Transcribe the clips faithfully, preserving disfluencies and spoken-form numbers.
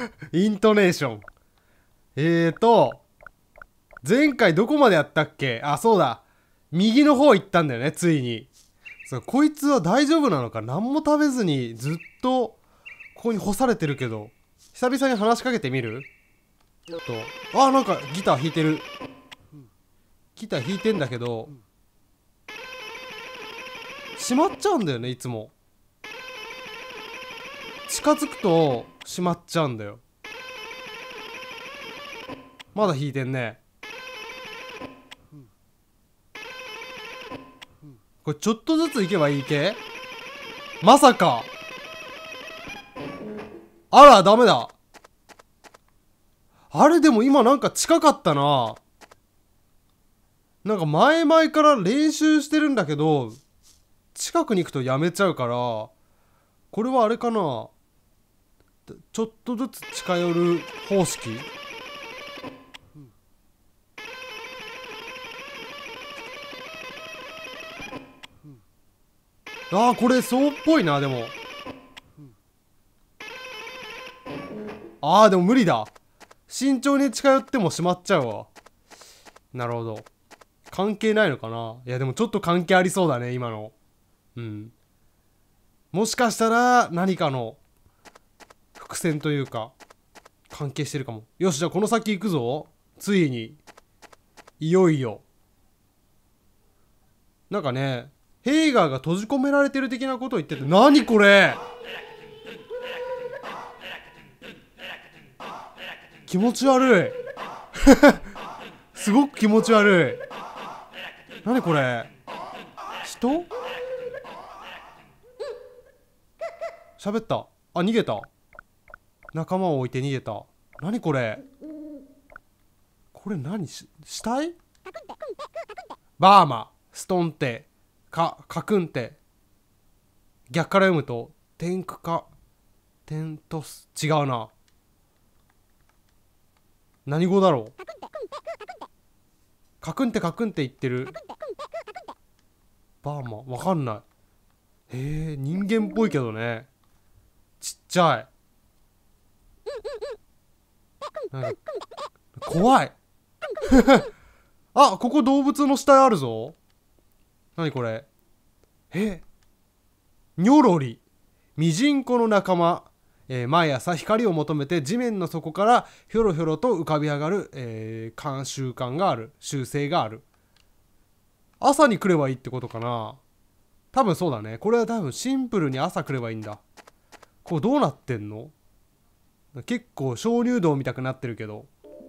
イントネーション。えーと、前回どこまでやったっけ？あ、そうだ。右の方行ったんだよね、ついに。そう、こいつは大丈夫なのか？何も食べずにずっとここに干されてるけど。久々に話しかけてみる？ちょっと。あ、なんかギター弾いてる。ギター弾いてんだけど、閉まっちゃうんだよね、いつも。近づくと閉まっちゃうんだよ。まだ弾いてんね。これちょっとずつ行けばいい系？まさか。あら、ダメだ。あれ、でも今なんか近かったな。なんか前々から練習してるんだけど、近くに行くとやめちゃうから、これはあれかな。ちょっとずつ近寄る方式？ああ、これそうっぽいな、でも。ああ、でも無理だ。慎重に近寄っても閉まっちゃうわ。なるほど。関係ないのかな。いや、でもちょっと関係ありそうだね、今の。うん。もしかしたら何かの伏線というか関係してるかも。よし、じゃあこの先行くぞ。ついにいよいよ。なんかね、ヘイガーが閉じ込められてる的なことを言ってて、何これ？気持ち悪い。すごく気持ち悪い。何これ？人？喋った。あ、逃げた。仲間を置いて逃げた。何これ？これ何？し死体？バーマ、ストンテ、カ、カクンテ。逆から読むと、テンクカ、テントス。違うな。何語だろう？カクンテカクンテ言ってる。バーマ、わかんない。へえ、人間っぽいけどね。ちっちゃい。なんか怖い。あ、ここ動物の死体あるぞ。何これ？え、ニョロリ。ミジンコの仲間。えー毎朝光を求めて地面の底からひょろひょろと浮かび上がる、えー、慣習慣がある。習性がある。朝に来ればいいってことかな。多分そうだね。これは多分シンプルに朝来ればいいんだ。これどうなってんの？結構鍾乳洞見たくなってるけど。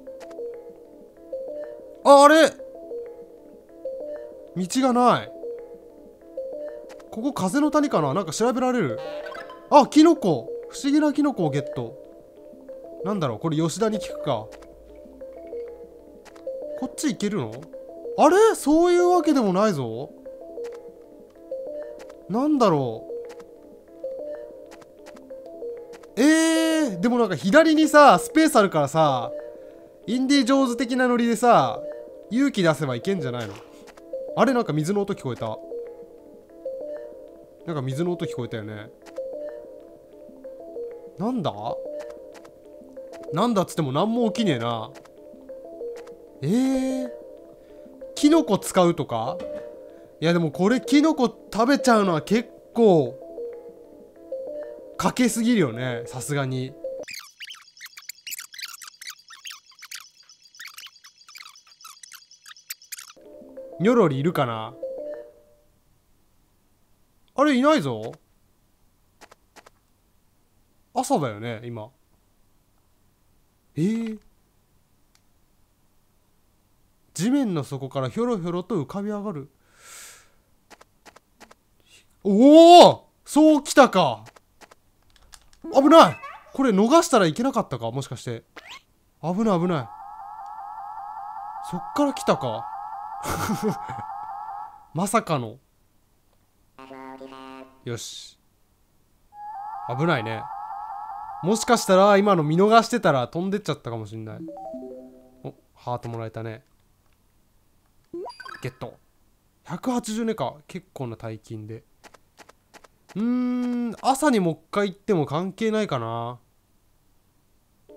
あ、あれ道がない。ここ風の谷かな。なんか調べられる？あ、キノコ。不思議なキノコをゲット。なんだろう、これ吉田に聞くか。こっち行けるの？あれ、そういうわけでもないぞ。なんだろう。えー、でもなんか左にさ、スペースあるからさ、インディ・ジョーンズ的なノリでさ、勇気出せばいけんじゃないの？あれ、なんか水の音聞こえた。なんか水の音聞こえたよね。なんだなんだっつっても何も起きねえな。えー、キノコ使うとか？いやでもこれキノコ食べちゃうのは結構かけすぎるよね、さすがに。ニョロリいるかな？あれいないぞ。朝だよね今。えー、地面の底からひょろひょろと浮かび上がる。おお、そうきたか。危ない。これ逃したらいけなかったか、もしかして。危ない危ない。そっから来たか。まさかの。よし、危ないね。もしかしたら今の見逃してたら飛んでっちゃったかもしんない。お、ハートもらえたね。ゲット。ひゃくはちじゅうねか。結構な大金で。うーん、朝にもう一回行っても関係ないかな。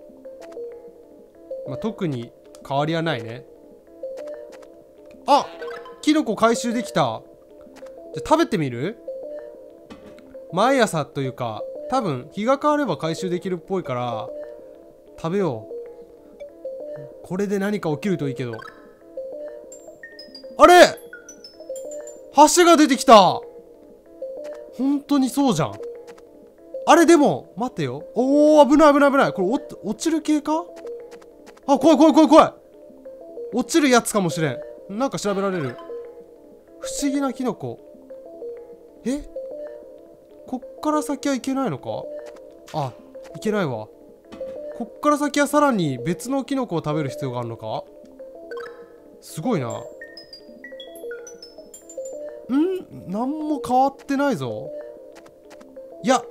まあ、特に変わりはないね。あ、キノコ回収できた。じゃ食べてみる？毎朝というか多分日が変われば回収できるっぽいから食べよう。これで何か起きるといいけど。あれ、橋が出てきた。本当にそうじゃん。あれでも待ってよ。おー、危ない危ない危ない。これお落ちる系か？あ、怖い怖い怖い怖い。落ちるやつかもしれん。なんか調べられる。不思議なキノコ。え、こっから先はいけないのか？あ、いけないわ。こっから先はさらに別のキノコを食べる必要があるのか？すごいな。ん？なんも変わってないぞ。いや、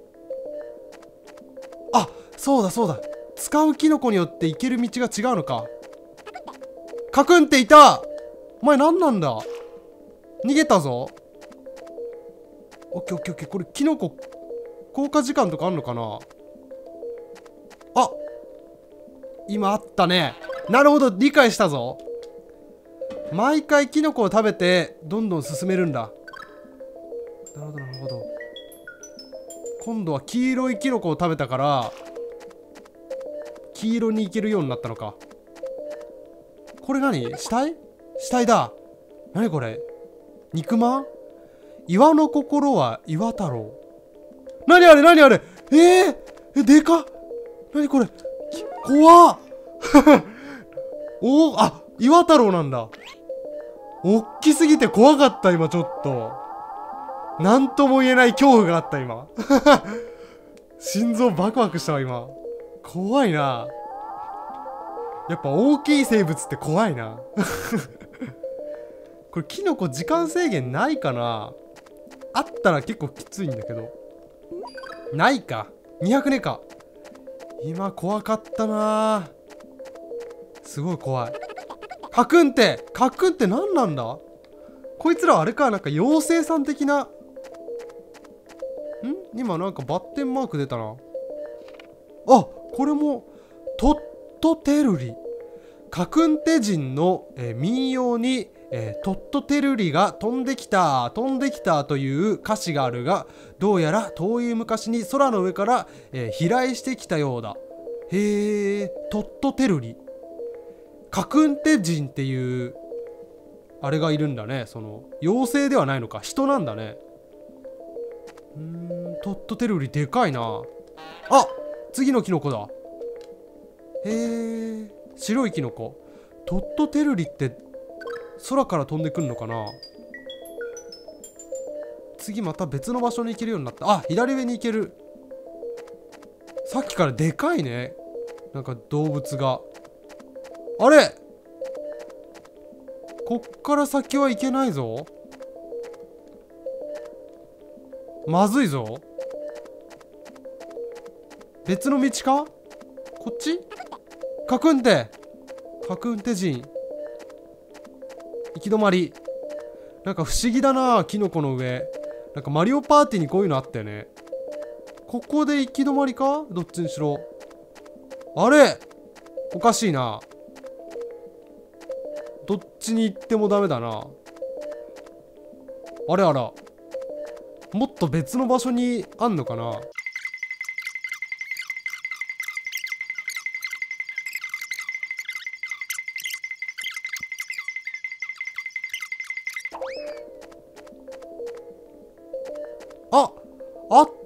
あ、そうだそうだ。使うキノコによって行ける道が違うのか。カクンっていた。お前何なんだ。逃げたぞ。オッケーオッケーオッケー。これキノコ効果時間とかあんのかな。あ、今あったね。なるほど、理解したぞ。毎回キノコを食べてどんどん進めるんだ。なるほどなるほど。今度は黄色いキノコを食べたから黄色に行けるようになったのか。これ何？死体？死体だ。何これ？肉まん？岩の心は岩太郎。何あれ何あれ。えー、え、でかっ。何これ。怖っ。おお、あ、岩太郎なんだ。おっきすぎて怖かった今ちょっと。なんとも言えない恐怖があった今。心臓バクバクしたわ今。怖いな。やっぱ大きい生物って怖いな。これキノコ時間制限ないかな。あったら結構きついんだけど。ないか。にひゃくねか。今怖かったな。すごい怖い。カクンってカクンって何なんだ。こいつらあれか、なんか妖精さん的な。ん、今なんかバッテンマーク出たな。あ、これもトットテルリ。カクンテ人の、えー、民謡に、えー、トットテルリが飛んできた飛んできたという歌詞があるが、どうやら遠い昔に空の上から、えー、飛来してきたようだ。へえ、トットテルリ。カクンテ人っていうあれがいるんだね。その妖精ではないのか、人なんだね。うーん、トットテルリでかいな。あ、次のキノコだ。へえ、白いキノコ。トットテルリって空から飛んでくんのかな。次また別の場所に行けるようになった。あ、左上に行ける。さっきからでかいね、なんか動物が。あれ、こっから先は行けないぞ。まずいぞ。別の道か。こっち。カクンテカクンテ人行き止まり。なんか不思議だな、キノコの上。なんかマリオパーティーにこういうのあったよね。ここで行き止まりか。どっちにしろ。あれ、おかしいな。どっちに行ってもダメだな。あれあら、もっと別の場所にあんのかな。あ、あった。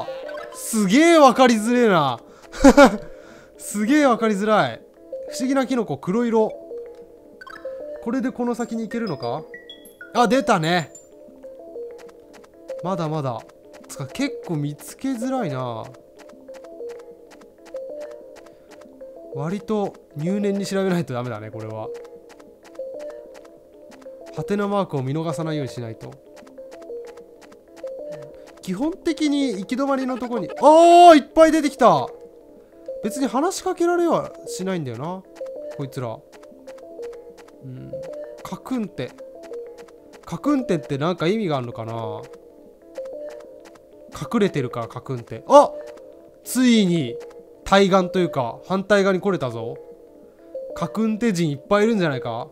すげえ分かりづれえな。すげえ分かりづらい。不思議なキノコ、黒色。これでこの先に行けるのか。あ、出たね。まだまだ。つか結構見つけづらいな。割と入念に調べないとダメだねこれは。ハテナマークを見逃さないようにしないと。基本的に行き止まりのところに、あー、いっぱい出てきた。別に話しかけられはしないんだよなこいつら。うん、カクンテカクンテってなんか意味があるのかな。隠れてるからカクンテ。あ、ついに対岸というか反対側に来れたぞ。 カクンテ人いっぱいいるんじゃないか。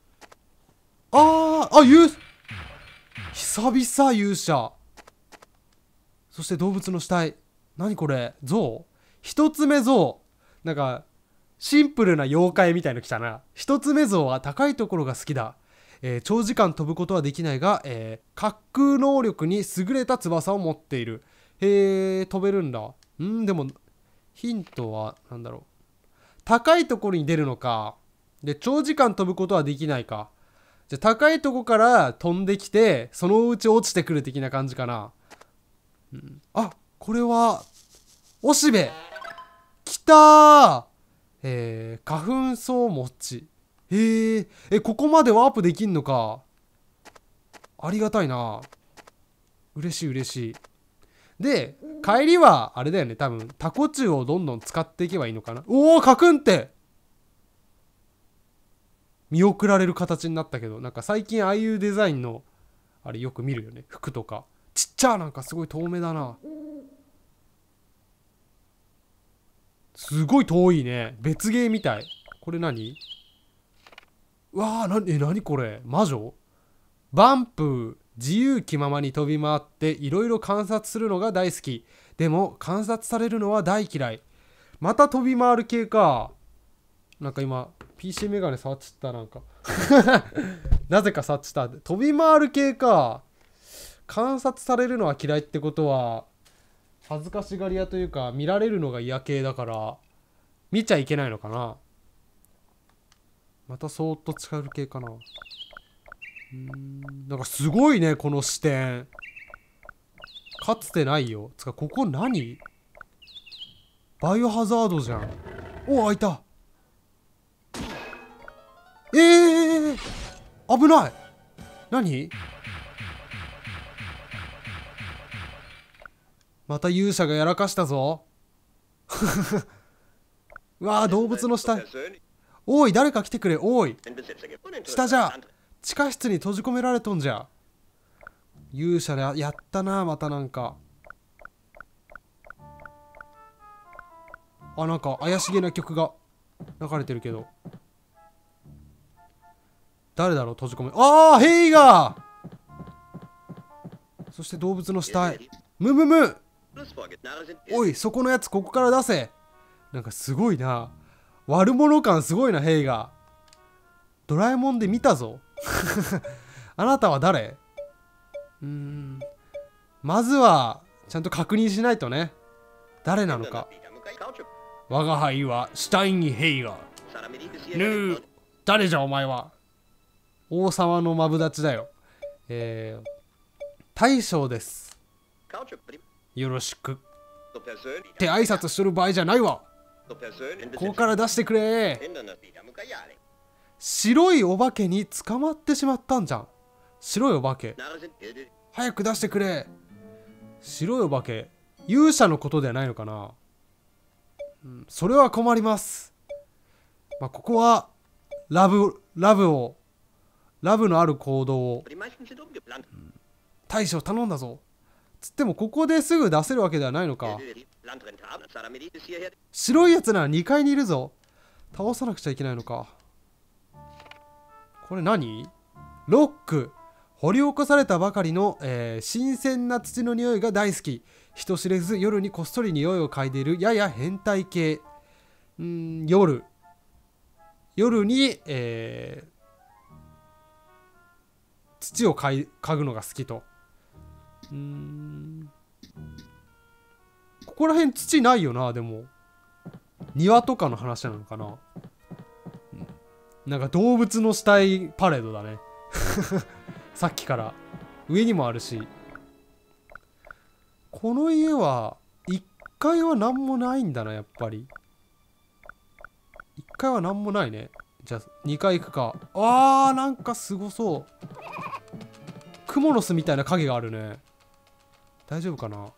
あーあ、勇久々勇者。そして動物の死体。何これ、象。一つ目象。なんかシンプルな妖怪みたいの来たな。一つ目象は高いところが好きだ。えー長時間飛ぶことはできないが、えー滑空能力に優れた翼を持っている。へえ、飛べるんだ。んでもヒントは何だろう。高いところに出るのか。で、長時間飛ぶことはできないか。じゃあ高いところから飛んできて、そのうち落ちてくる的な感じかな。うん、あ、これはおしべ。きたー。えー、花粉草餅。へえ、え、ここまでワープできんのか。ありがたいな。嬉しい嬉しい。で、帰りはあれだよね。多分タコチュウをどんどん使っていけばいいのかな。おお、カクンって見送られる形になったけど、なんか最近ああいうデザインのあれよく見るよね。服とかちっちゃ。なんかすごい遠目だな。すごい遠いね。別ゲーみたい。これ何。うわー、なえ何これ。魔女。バンプー。自由気ままに飛び回っていろいろ観察するのが大好き。でも観察されるのは大嫌い。また飛び回る系か。なんか今 ピーシー メガネ触っちゃった。なんかなぜか触っちゃった。飛び回る系か。観察されるのは嫌いってことは恥ずかしがり屋というか見られるのが嫌系だから見ちゃいけないのかな。またそーっと近寄る系かな。うーん、なんかすごいねこの視点。かつてないよ。つかここ何。バイオハザードじゃん。おお、開いた。えー、危ない。何。また勇者がやらかしたぞうわー、動物の死体。おい、誰か来てくれ。おい、下じゃ。地下室に閉じ込められとんじゃ。勇者でやったな。またなんかあ、なんか怪しげな曲が流れてるけど誰だろう。閉じ込め。ああ、ヘイガー。そして動物の死体。ムムム。おい、そこのやつここから出せ。なんかすごいな。悪者感すごいな。ヘイガー。ドラえもんで見たぞあなたは誰。うーん、まずはちゃんと確認しないとね。誰なのか。我が輩はシュタイン・ヘイガー。ぬー、誰じゃお前は。王様のマブダチだよ。えー、大将です。よろしくって挨拶する場合じゃないわ。ここから出してくれ。白いお化けに捕まってしまったんじゃん。白いお化け、早く出してくれ。白いお化け、勇者のことではないのかな。うん、それは困ります。まあ、ここはラブラブをラブのある行動を、うん、大将頼んだぞ。つってもここですぐ出せるわけではないのか。白いやつならにかいにいるぞ。倒さなくちゃいけないのか。これ何。ロック。掘り起こされたばかりの、えー、新鮮な土の匂いが大好き。人知れず夜にこっそり匂いを嗅いでいるやや変態系。うーん、夜夜に、えー、土を嗅ぐのが好きと。うーん、ここら辺土ないよな。でも庭とかの話なのかな。なんか動物の死体パレードだねさっきから上にもあるし。この家はいっかいは何もないんだな。やっぱりいっかいは何もないね。じゃあにかい行くか。あー、なんかすごそう。クモの巣みたいな影があるね。大丈夫かな。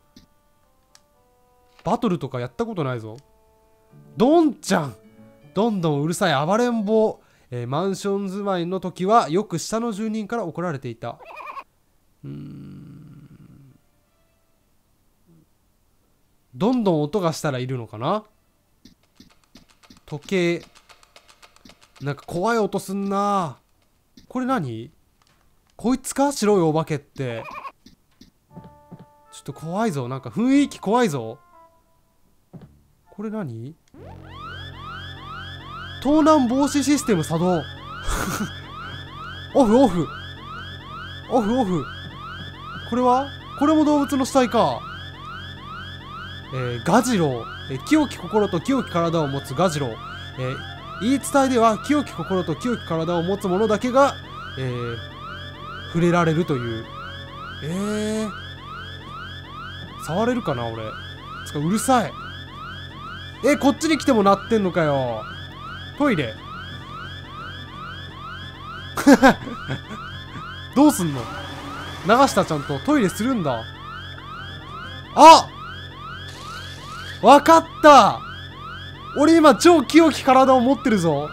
バトルとかやったことないぞ。ドンちゃん、どんどんうるさい暴れん坊。えー、マンション住まいの時はよく下の住人から怒られていた。うーん、どんどん音がしたらいるのかな。時計。 なんか怖い音すんな。これ何？こいつか？白いお化けって。ちょっと怖いぞ。なんか雰囲気怖いぞ。これ何？盗難防止システム作動。オフオフオフオフ。これは？これも動物の死体か。えー、ガジロウ、えー、清き心と清き体を持つガジロウ、えー、言い伝えでは清き心と清き体を持つ者だけが、えー、触れられるという。えー、触れるかな俺。つかうるさい。えー、こっちに来ても鳴ってんのかよ。トイレ。どうすんの？流した。ちゃんとトイレするんだ。あ、わかった。俺今超清き体を持ってるぞ。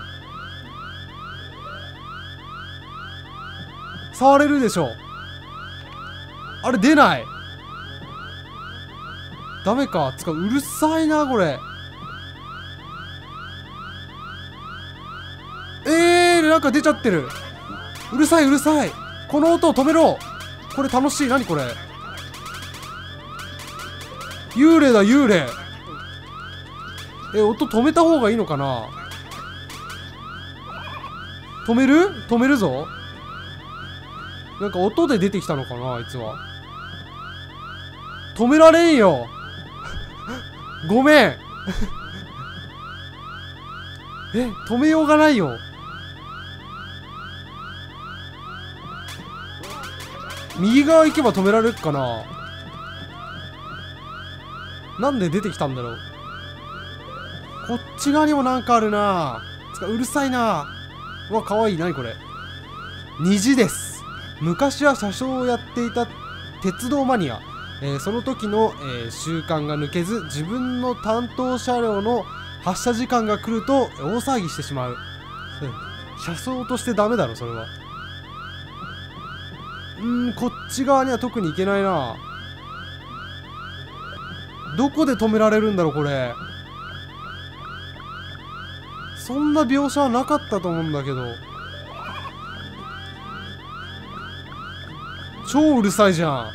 触れるでしょ。あれ出ない。ダメか。つかうるさいなこれ。えー、なんか出ちゃってる。うるさいうるさい。この音を止めろ。これ楽しい。何これ。幽霊だ幽霊。え、音止めた方がいいのかな。止める？止めるぞ。なんか音で出てきたのかなあいつは。止められんよ。ごめん。え、止めようがないよ。右側行けば止められるかな。なんで出てきたんだろう。こっち側にもなんかあるな。つかうるさいな。うわ、かわいい。なにこれ。虹です。昔は車掌をやっていた鉄道マニア、えー、その時の、えー、習慣が抜けず、自分の担当車両の発車時間が来ると大騒ぎしてしまう。うん、車掌としてダメだろそれは。うーん、こっち側には特に行けないな。どこで止められるんだろうこれ。そんな描写はなかったと思うんだけど。超うるさいじゃん。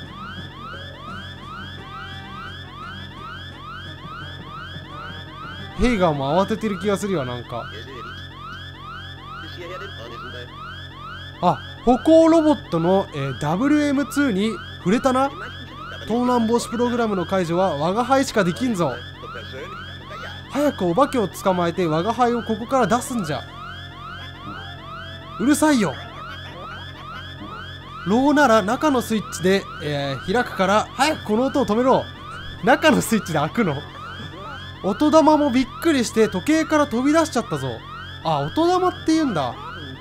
ヘイガーも慌ててる気がするよ。なんかあ、歩行ロボットの、えー、ダブリューエムツー に触れたな。盗難防止プログラムの解除は我が輩しかできんぞ。早くお化けを捕まえて我が輩をここから出すんじゃ。うるさいよ。ローなら中のスイッチで、えー、開くから早くこの音を止めろ。中のスイッチで開くの？音玉もびっくりして時計から飛び出しちゃったぞ。あ、音玉って言うんだ。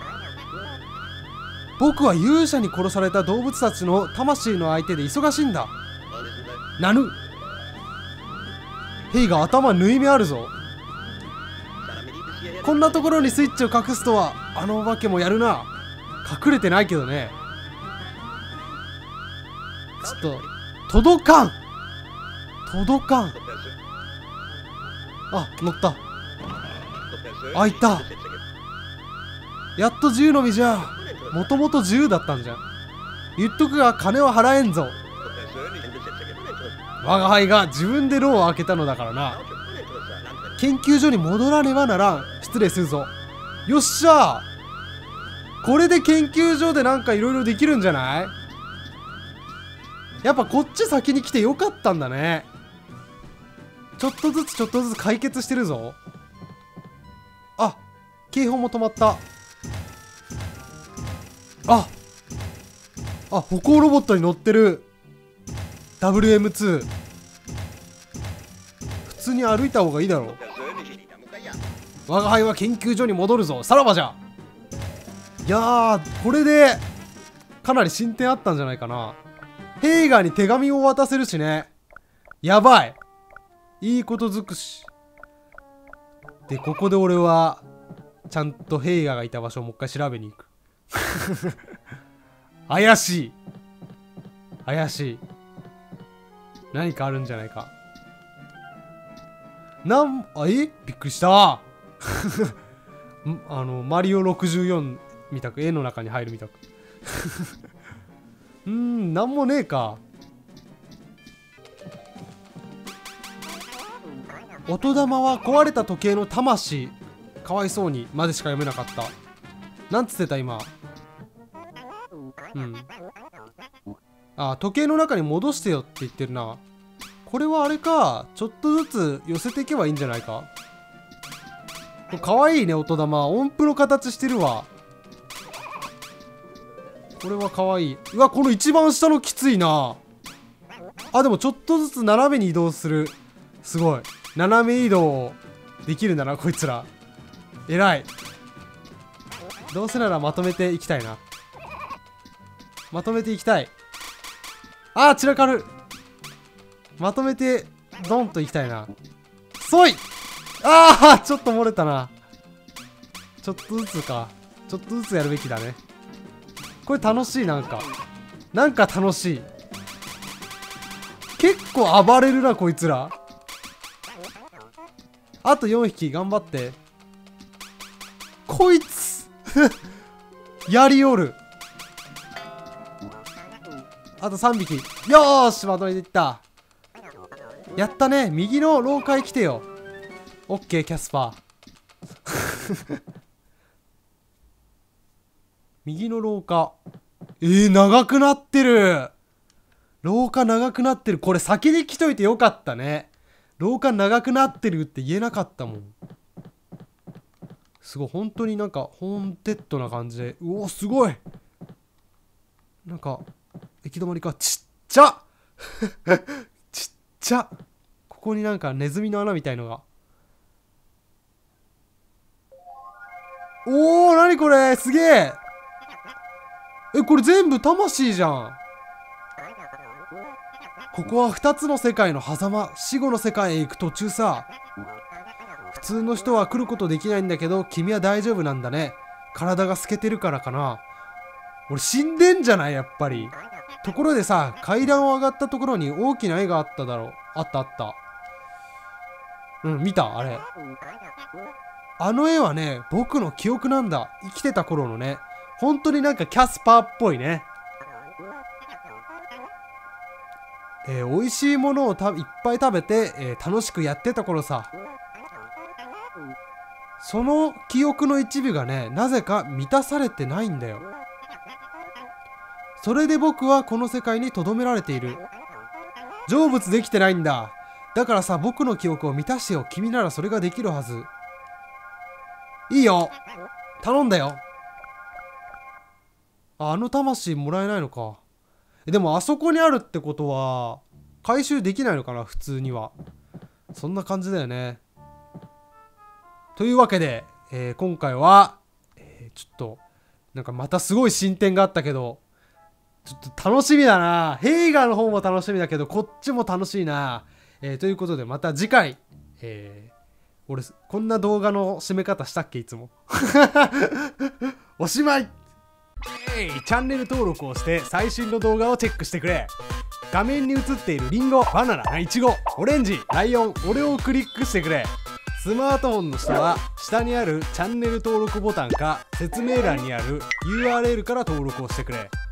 僕は勇者に殺された動物たちの魂の相手で忙しいんだ。なぬ。ヘイが頭縫い目あるぞ。こんなところにスイッチを隠すとは。あのお化けもやるな。隠れてないけどね。ちょっと届かん届かん。あ、乗った。あ、いた。やっとじゅうのみじゃ。もともとじゅうだったんじゃん。言っとくが金は払えんぞ。我が輩が自分でローを開けたのだからな。研究所に戻らねばならん。失礼するぞ。よっしゃー。これで研究所でなんかいろいろできるんじゃない？やっぱこっち先に来てよかったんだね。ちょっとずつちょっとずつ解決してるぞ。あ、警報も止まった。ああ、歩行ロボットに乗ってる ダブリューエムツー。 普通に歩いた方がいいだろう。我が輩は研究所に戻るぞ。さらばじゃ。いやー、これでかなり進展あったんじゃないかな。ヘイガーに手紙を渡せるしね。やばい。いいこと尽くし。で、ここで俺はちゃんとヘイガーがいた場所をもう一回調べに行く。怪しい怪しい。何かあるんじゃないか。なんあえびっくりした。 んあのマリオろくじゅうよんみたく絵の中に入るみたくうーん、なんもねえか。音玉は壊れた時計の魂、かわいそうにまでしか読めなかった。なんつってた今。うん。あ、時計の中に戻してよって言ってるな。これはあれか、ちょっとずつ寄せていけばいいんじゃないか。かわいいね、音玉。音符の形してるわ。これはかわいい。うわ、この一番下のきついな。あ、でもちょっとずつ斜めに移動する。すごい。斜め移動できるんだな、こいつら。えらい。どうせならまとめていきたいな。まとめていきたい。あー、散らかる。まとめてドンといきたいな。そい。あー、ちょっと漏れたな。ちょっとずつか。ちょっとずつやるべきだね。これ楽しい。なんかなんか楽しい。結構暴れるなこいつら。あとよんひき頑張って。こいつやりおる。あとさんびき。よーし、まとめていった。やったね。右の廊下へ来てよ。オッケー、キャスパー右の廊下。えー、長くなってる。廊下長くなってる。これ先に来といてよかったね。廊下長くなってるって言えなかったもん。すごい、本当になんかホーンテッドな感じで。うお、すごい。なんか行き止まりか。ちっちゃちっちゃ。ここになんかネズミの穴みたいのが。おー、なにこれ、すげえ。え、これ全部魂じゃん。ここは二つの世界の狭間、死後の世界へ行く途中さ。普通の人は来ることできないんだけど、君は大丈夫なんだね。体が透けてるからかな。俺死んでんじゃないやっぱり。ところでさ、階段を上がったところに大きな絵があっただろう。あったあった。うん、見たあれ。あの絵はね、僕の記憶なんだ。生きてた頃のね。本当になんかキャスパーっぽいね。えー、美味しいものをたいっぱい食べて、えー、楽しくやってた頃さ。その記憶の一部がね、なぜか満たされてないんだよ。それで僕はこの世界に留められている。成仏できてないんだ。だからさ、僕の記憶を満たしてよ。君ならそれができるはず。いいよ。頼んだよ。あ、あの魂もらえないのか。でもあそこにあるってことは回収できないのかな、普通には。そんな感じだよね。というわけで、えー、今回は、えー、ちょっとなんかまたすごい進展があったけど、ちょっと楽しみだな。ヘイガーの方も楽しみだけど、こっちも楽しいな。えー、ということでまた次回、えー、俺こんな動画の締め方したっけいつもおしまい。えい、チャンネル登録をして最新の動画をチェックしてくれ。画面に映っているリンゴ、バナナ、イチゴ、オレンジ、ライオン、俺をクリックしてくれ。スマートフォンの人は下にあるチャンネル登録ボタンか説明欄にある ユーアールエル から登録をしてくれ。